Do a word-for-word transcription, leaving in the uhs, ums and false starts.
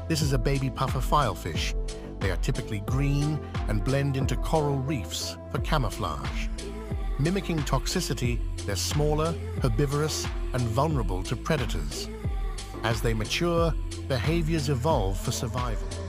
This is a baby puffer filefish. They are typically green and blend into coral reefs for camouflage. Mimicking toxicity, they're smaller, herbivorous, and vulnerable to predators. As they mature, behaviors evolve for survival.